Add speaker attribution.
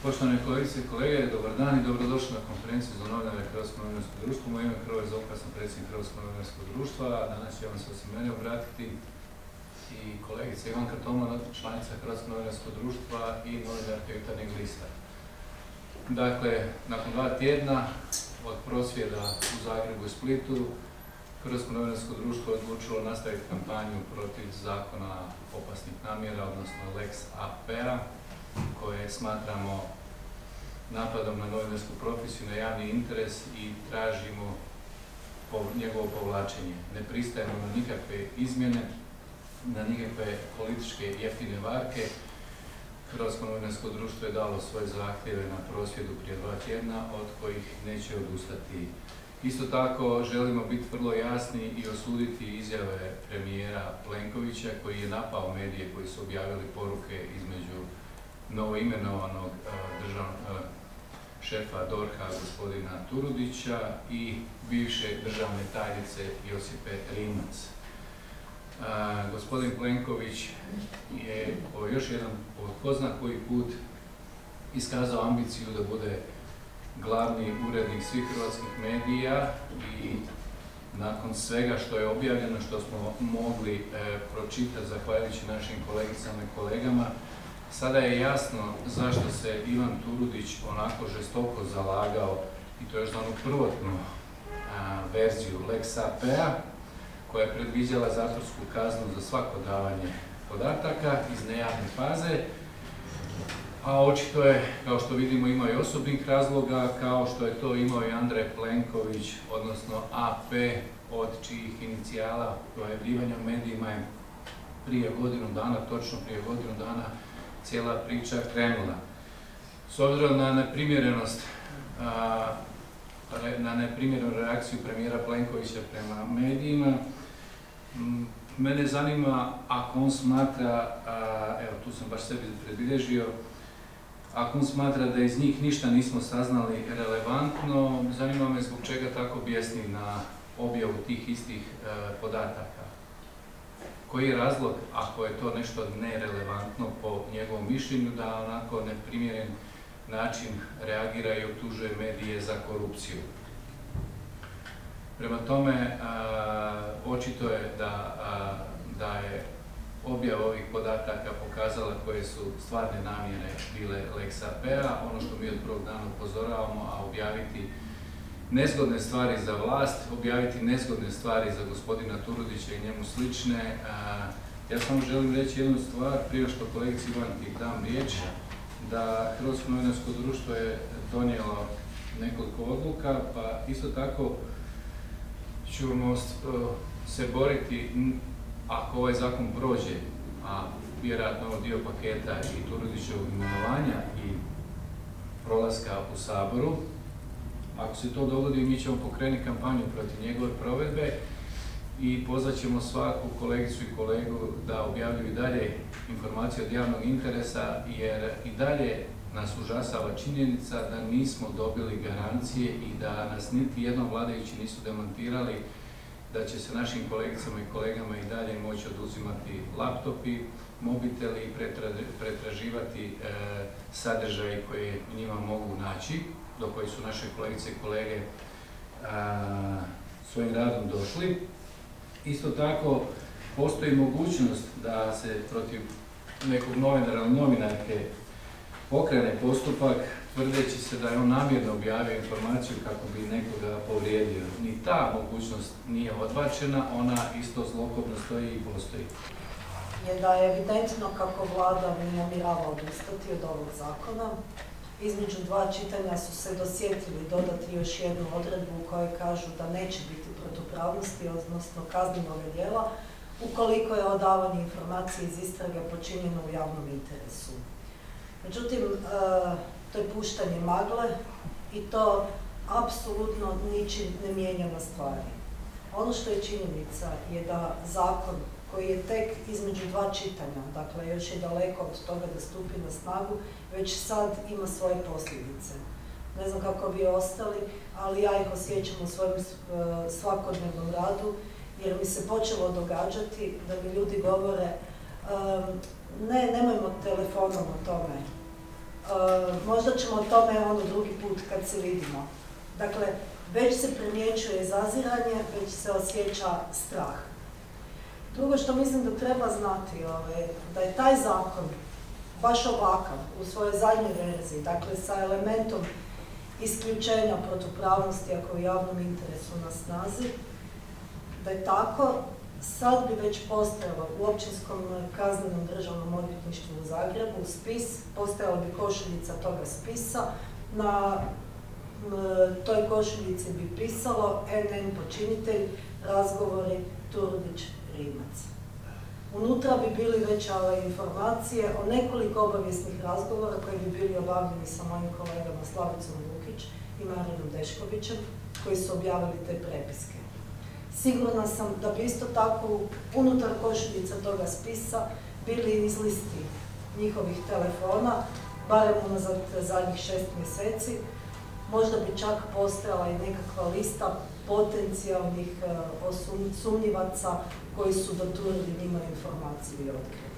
Speaker 1: Poštovane kolegice i kolege, dobar dan i dobrodošli na konferenciju za novinare Hrvatskog novinarskog društva. Moje ime je Hrvoje Zovka, sam predsjednik Hrvatskog novinarskog društva. Danas će vam se osim mene obratiti i kolegica Ivanka Tomla, članica Hrvatskog novinarskog društva i novinarka Jutarnjeg lista. Dakle, nakon 2 tjedna od prosvjeda u Zagrebu i Splitu, Hrvatsko novinarsko društvo je odlučilo nastaviti kampanju protiv zakona opasnih namjera, odnosno Lex AP-a, koje smatramo napadom na novinarsku profesiju, na javni interes i tražimo njegovo povlačenje. Ne pristajemo na nikakve izmjene, na nikakve političke jeftine varke. Hrvatsko novinarsko društvo je dalo svoje zahtjeve na prosvjedu prije 2 tjedna, od kojih neće odustati. Isto tako želimo biti vrlo jasni i osuditi izjave premijera Plenkovića, koji je napao medije koji su objavili poruke između novoimenovanog šefa DORH-a gospodina Turudića i bivše državne tajnice Josipe Rimac. Gospodin Plenković je još jedan po zna koji put iskazao ambiciju da bude glavni urednik svih hrvatskih medija i nakon svega što je objavljeno, što smo mogli pročitati zahvaljujući našim kolegicama i kolegama, sada je jasno zašto se Ivan Turudić onako žestoko zalagao, i to još za onu prvotnu verziju Lex AP-a, koja je predviđala zatvorsku kaznu za svako davanje podataka iz nejavne faze, a očito je, kao što vidimo, imao i osobnih razloga, kao što je to imao i Andrej Plenković, odnosno AP, od čijih inicijala pojavljivanja u medijima je prije godinu dana, točno prije godinu dana, cijela priča krenula. S obzirom na neprimjerenu reakciju premijera Plenkovića prema medijima, mene zanima, ako on smatra, evo tu sam baš sebi predbilježio, ako on smatra da iz njih ništa nismo saznali relevantno, zanima me zbog čega tako bijesni na objavu tih istih podataka. Koji je razlog, ako je to nešto nerelevantno po njegovom mišljenju, da onako neprimjeren način reagira i optužuje medije za korupciju? Prema tome, očito je da je objava ovih podataka pokazala koje su stvarne namjere bile Lex AP-a. Ono što mi od prvog dana upozoravamo, a objaviti nezgodne stvari za vlast, objaviti nezgodne stvari za gospodina Turudića i njemu slične. Ja samo želim reći jednu stvar, prije što kolegici Ivanki dam riječ, da Hrvatsko novinarsko društvo je donijelo nekoliko odluka, pa isto tako ćemo se boriti, ako ovaj zakon prođe, a vjerojatno ovo dio paketa i Turudićevog imenovanja i prolaska u Saboru, ako se to dogodi, mi ćemo pokrenuti kampanju protiv njegove provedbe i pozvat ćemo svaku kolegicu i kolegu da objavljuju i dalje informacije od javnog interesa, jer i dalje nas užasava činjenica da nismo dobili garancije i da nas niti jednom vladajući nisu demantirali da će se našim kolegicama i kolegama i dalje moći oduzimati laptopi, mobiteli i pretraživati sadržaje koje njima mogu naći, do koji su naše kolegice i kolege svojim radom došli. Isto tako, postoji mogućnost da se protiv nekog novinara ili novinarke pokrene postupak tvrdeći se da je on namjerno objavio informaciju kako bi nekoga povrijedio. Ni ta mogućnost nije odbačena, ona isto zlokobno stoji i postoji.
Speaker 2: Je da je evidentno kako vlada ne namjerava odustati od ovog zakona. Između 2 čitanja su se dosjetili dodati još jednu odredbu u kojoj kažu da neće biti protupravnosti, odnosno kaznenog djela, ukoliko je odavanje informacije iz istrage počinjeno u javnom interesu. Međutim, to je puštanje magle i to apsolutno ničim ne mijenja na stvari. Ono što je činjenica je da zakon koji je tek između 2 čitanja, dakle još je daleko od toga da stupi na snagu, već sad ima svoje posljedice. Ne znam kako vi ostali, ali ja ih osjećam u svojem svakodnevnom radu, jer mi se počelo događati da mi ljudi govore nemojmo telefonom o tome, Možda ćemo o tome drugi put kad se vidimo. Dakle, već se primjećuje zaziranje, već se osjeća strah. Drugo što mislim da treba znati, da je taj zakon baš ovakav, u svojoj zadnjoj verziji, dakle sa elementom isključenja protupravnosti ako je u javnom interesu na snazi, da je tako, sad bi već postojalo u Općinskom kaznenom državnom odvjetništvu u Zagrebu spis, postojala bi košuljica toga spisa, na toj košuljici bi pisalo NN počinitelj, razgovori Turudić-Rimac. Unutra bi bili već informacije o nekoliko obavijesnih razgovora koji bi bili obavljeni sa mojim kolegama Slavicom Lukić i Marinom Deškovićem, koji su objavili te prepiske. Sigurna sam da bi isto tako unutar košuljica toga spisa bili izlisti njihovih telefona, barem unazad zadnjih 6 mjeseci. Možda bi čak postojala i nekakva lista potencijalnih sumnjivaca koji su doturili njima informaciju i otkrili.